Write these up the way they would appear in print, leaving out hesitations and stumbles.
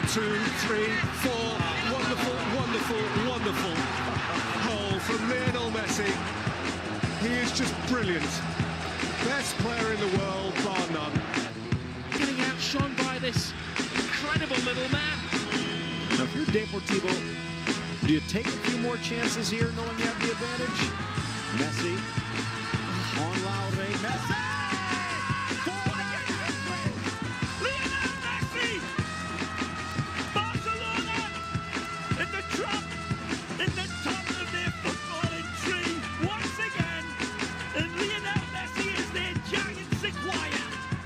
2, 3, 4. Wonderful, wonderful, wonderful goal from Lionel Messi. He is just brilliant. Best player in the world, bar none. Getting outshone by this incredible little man. Now, if you're Deportivo, do you take a few more chances here, knowing you have the advantage? Messi on Laure. Messi! Lionel Messi! Barcelona in the top of their footballing tree once again, and Lionel Messi is their giant sequoia.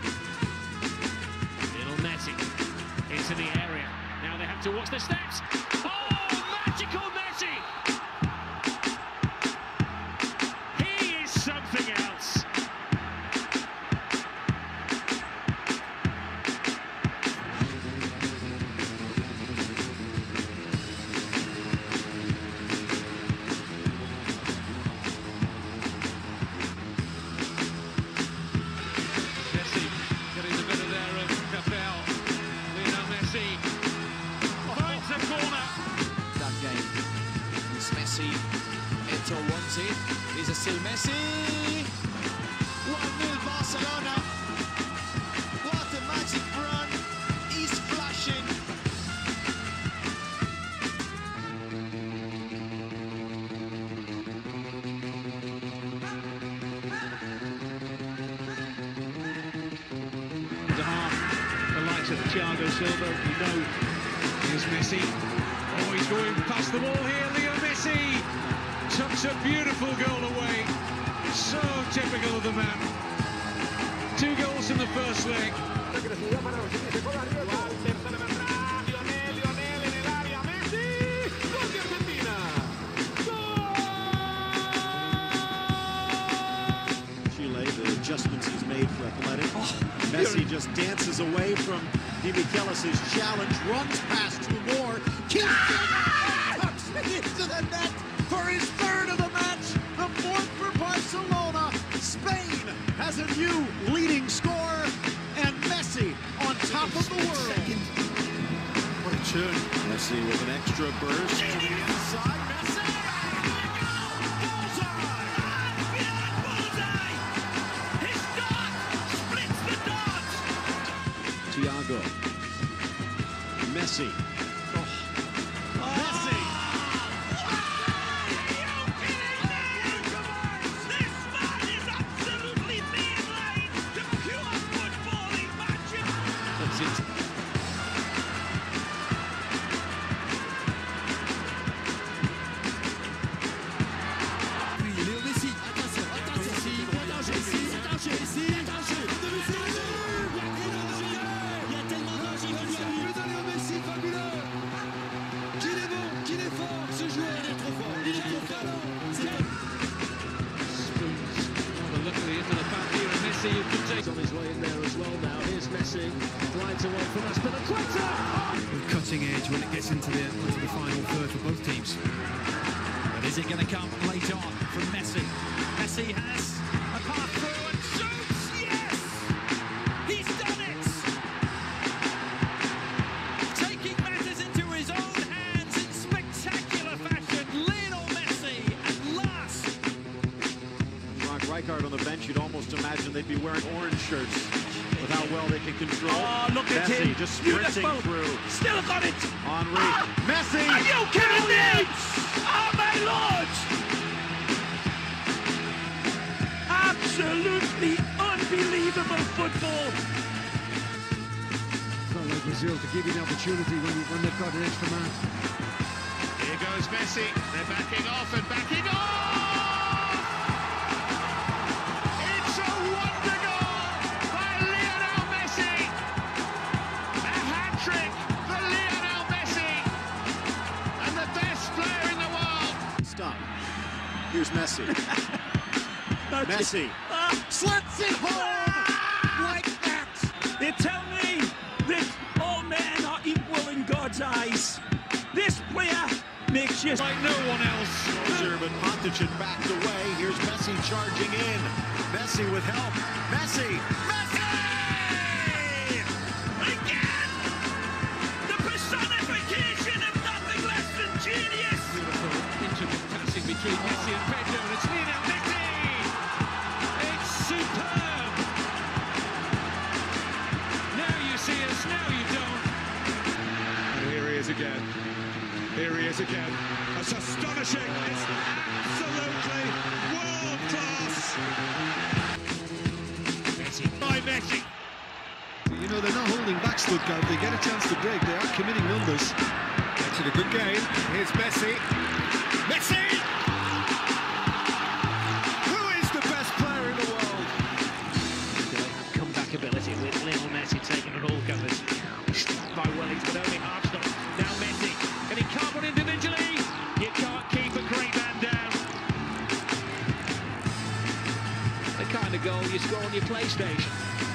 Lionel Messi into the area. Now they have to watch the steps. Oh, magical Messi! He is something else. Messi getting the better there of Capel. Lionel Messi finds the corner. That game. It's Messi. Eto wants it. Is it still Messi? 1-0 Barcelona. What a magic run. He's flashing. The half, the likes of Thiago Silva, you know, here's Messi. Oh, he's going past the wall here, Leo Messi tucks a beautiful goal away. So typical of the man. 2 goals in the first leg. Chile, the adjustments he's made for Athletic. Messi just dances away from Di Michelis' challenge, runs past 2 more, tucks it into the net for his 3rd of the match, the 4th for Barcelona. Spain has a new leading scorer, and Messi on top of the world. What a turn. Messi with an extra burst to the inside. Messi! Thiago. Messi. Messi! This man is absolutely mainline to pure footballing magic. That's it. Léo Messi, attention, Messi, il y a tellement d'enjeux, Léo Messi, fabuleux. Qu'il est bon, qu'il est fort, ce joueur, il est trop fort, il est trop fort. Luckily into the back here, and Messi who could take on his way in there as well now. Here's Messi, glides away from Aspilicueta. Cutting edge when it gets into the final third for both teams. But is it going to come late on from Messi? Messi has a pass through and shoots! Yes! He's done it! Taking matters into his own hands in spectacular fashion. Lionel Messi at last! Rijkaard on the bench, you'd almost imagine they'd be wearing orange shirts with how well they can control. Oh, look at Messi him. just sprinting through. Still got it. Henry. Messi! Are you kidding me? Oh, my Lord! Absolutely unbelievable football. It's not like Brazil to give you the opportunity when they've got an extra man. Here goes Messi. They're backing off and backing off! It's a wonder goal by Lionel Messi! A hat-trick for Lionel Messi! And the best player in the world! Stop. Here's Messi. Messi slits it home like that! They tell me that all men are equal in God's eyes. This player makes you Like no one else. But Pontic backed away. Here's Messi charging in. Messi with help. Messi! Messi! again. The precise again. Here he is again. That's astonishing. It's absolutely world class. Messi by Messi. You know, they're not holding back Stuttgart. They get a chance to break. They are committing numbers. It's a good game. Here's Messi. Messi! Who is the best player in the world? Comeback ability with Lionel Messi taking it all covers. By Wellington, but only half stop. Now Messi. Can he carve one individually? You can't keep a great man down. The kind of goal you score on your PlayStation.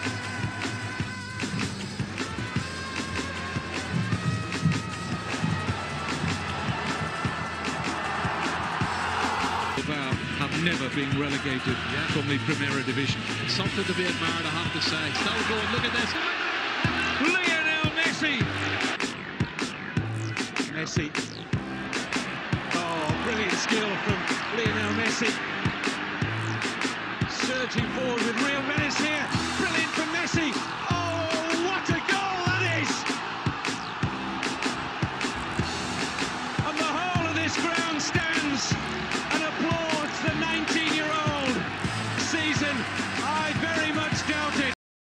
Have never been relegated from the Primera Division. It's something to be admired, I have to say. Still going, look at this. Lionel Messi! Messi. Oh, brilliant skill from Lionel Messi. Surging forward with real menace here. Brilliant from Messi. Oh!